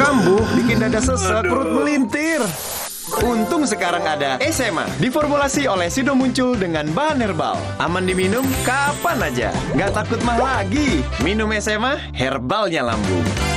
kambuh, bikin dada sesek, perut melintir. Untung sekarang ada Esema, diformulasi oleh Sido Muncul dengan bahan herbal. Aman diminum kapan aja, nggak takut mah lagi. Minum Esema, herbalnya lambung.